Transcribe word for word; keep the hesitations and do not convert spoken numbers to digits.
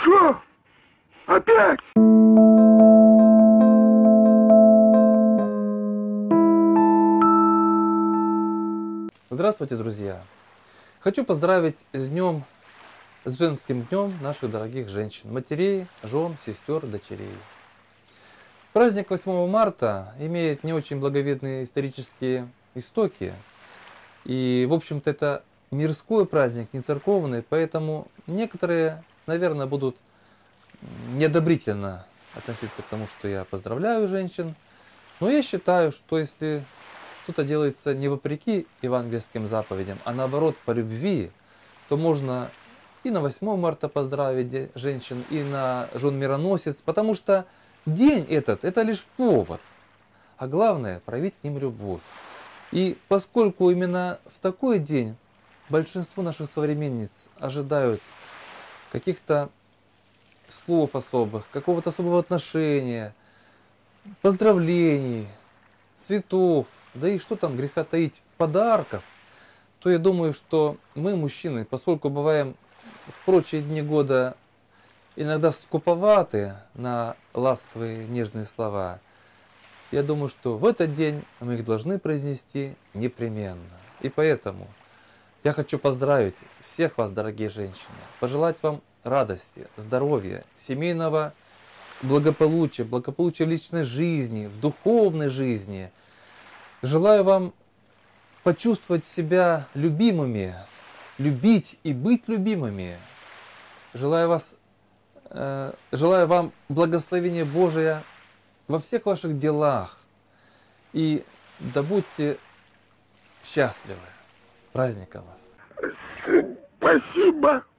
Что? Опять? Здравствуйте, друзья! Хочу поздравить с днем, с женским днем наших дорогих женщин, матерей, жен, сестер, дочерей. Праздник восьмого марта имеет не очень благовидные исторические истоки. И, в общем-то, это мирской праздник, не церковный, поэтому некоторые, наверное, будут неодобрительно относиться к тому, что я поздравляю женщин. Но я считаю, что если что-то делается не вопреки евангельским заповедям, а наоборот по любви, то можно и на восьмое марта поздравить женщин, и на жен-мироносец, потому что день этот – это лишь повод, а главное – проявить к ним любовь. И поскольку именно в такой день большинство наших современниц ожидают каких-то слов особых, какого-то особого отношения, поздравлений, цветов, да и что там греха таить, подарков, то я думаю, что мы, мужчины, поскольку бываем в прочие дни года иногда скуповаты на ласковые нежные слова, я думаю, что в этот день мы их должны произнести непременно. И поэтому я хочу поздравить всех вас, дорогие женщины, пожелать вам радости, здоровья, семейного благополучия, благополучия в личной жизни, в духовной жизни. Желаю вам почувствовать себя любимыми, любить и быть любимыми. Желаю, вас, э, желаю вам благословения Божия во всех ваших делах. И да будьте счастливы. С праздником вас! Спасибо.